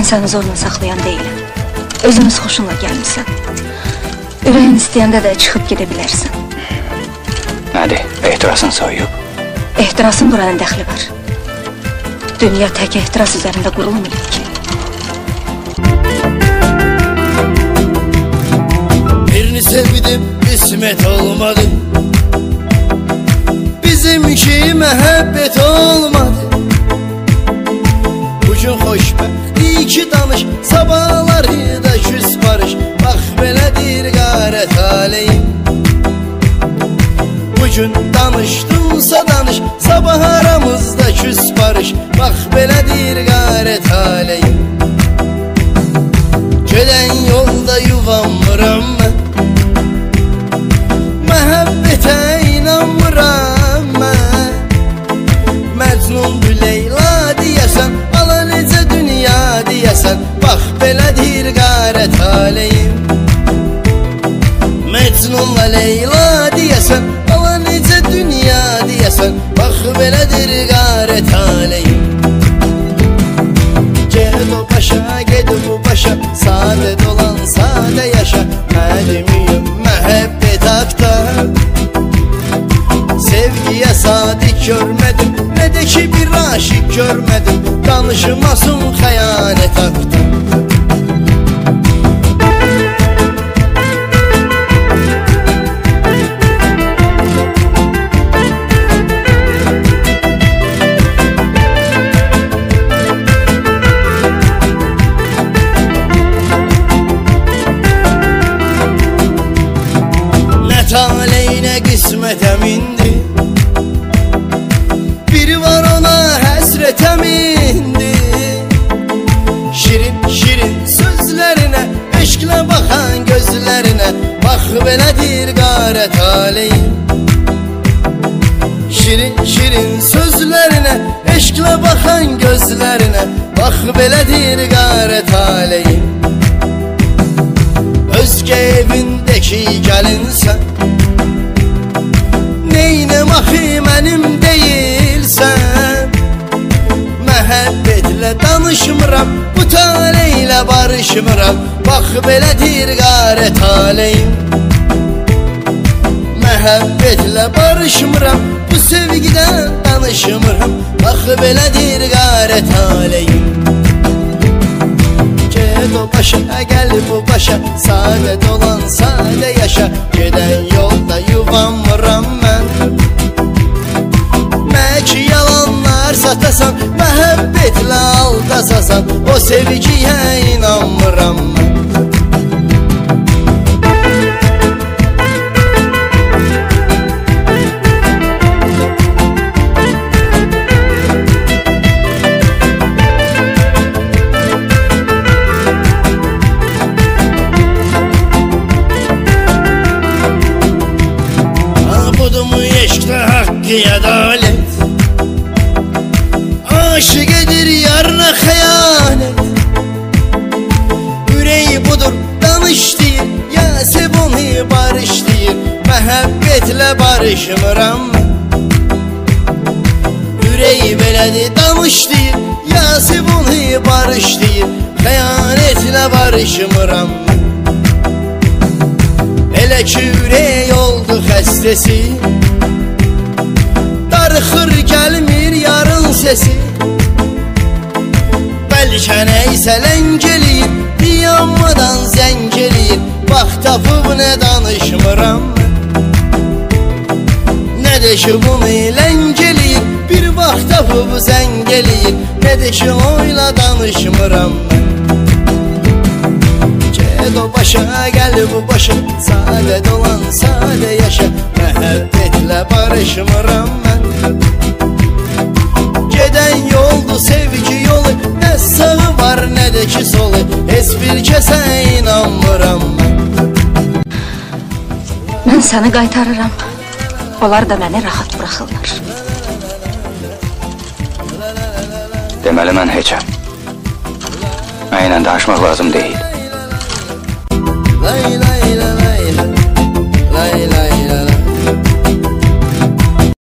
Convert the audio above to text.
səni zorla saxlayan deyiləm. Özünüz xoşunla gəlmişsən. Ürəyin istəyəndə də çıxıb gedə bilərsən. Nədir, ehtirasın soyuyub? Ehtirasın buranın dəxli var. Dünya tək ehtiras üzərində qurulmayıb ki. Birini sevdim, qismət olmadı. Bizimki məhəbbət olmadı. Bugün xoşbəxt, iyi ki danış, sabahları da küs barış. Bax belədir qarət aleyim. Bugün danışdımsa danış, sabah aramızda küs barış. Bax belədir qarət aleyim. Gedən yolda yuvamıram mən, məhəbbətə inanmıram mən. Məcnundur Leyla deyəsən, ala necə dünya deyəsən. Bax belədir qarət aleyim. Mecnunla Leyla deyəsən, ala necə dünya deyəsən. Bax belədir qarət aleyim. Ged o başa, ged bu başa, sadə dolan, sadə yaşa. Mədimiyim məhəbbət haqda, sevgiyə sadiq görmədim, nə də ki bir aşıq görmədim. Danışmasın xəyanət haqda. Taleyinə qismətəm indi, biri var ona həsrətəm indi. Şirin şirin sözlərinə, eşqlə baxan gözlərinə. Bax belədir qarət aleyim. Şirin şirin sözlərinə, eşqlə baxan gözlərinə. Bax belədir qarət aleyim. Özgə evindəki gəlinsən, neynəm axı mənim deyilsən. Məhəbbətlə danışmıram, bu taleylə barışmıram. Bax belədir qarət aleyim. Məhəbbətlə barışmıram, bu sevgidən danışmıram. Bax belədir qarət aleyim. Ged o başa, gəl bu başa, sadə dolan, sadə yaşa. Gedən yolda yuvamıram mən, məlki yalanlar satasan, məhəbbətlə aldasasan. O sevgiyə inanmıram mən. Ədalət aşıq edir yarına xəyanət. Ürəyi budur danış deyir, ya sev onu barış deyir. Məhəbbətlə barışmıram mən. Ürəyi belədir danış deyir, ya sev onu barış deyir. Xəyanətlə barışmıram mən. Elə ki ürək oldu xəstəsi, darıxır gəlmir yarın səsi. Bəlkə nəysə ləng eləyir, dayanmadan zəng eləyir. Vaxt tapıb nə danışmıram mən, nə də ki bunu ləng eləyir. Bir vaxt tapıb zəng eləyir, nə də ki oyla danışmıram mən. Ged o başa, gəl bu başa, sadə dolan, sadə yaşa. Məhəbbətlə barışmıram mən. Gedən yoldu sevgi yolu, nə sağı var nə də ki solu. Heç bir kəsə inanmıram mən. Mən səni qaytarıram, onlar da məni rahat buraxırlar. Deməli mən heçəm. Mənlə danışmaq lazım deyil.